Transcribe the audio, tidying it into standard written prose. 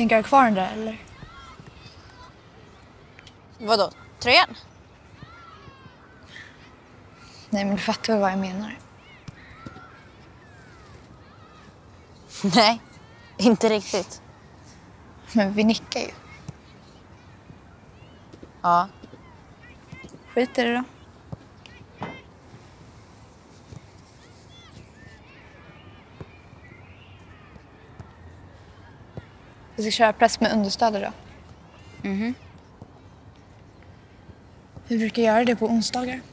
Tänker jag kvar den där eller? Vadå? Tröjan? Nej, men du fattar väl vad jag menar. Nej, inte riktigt. Men vi nickar ju. Ja. Skit i det då. Vi ska köra press med understöd idag. Mhm. Vi brukar göra det på onsdagar.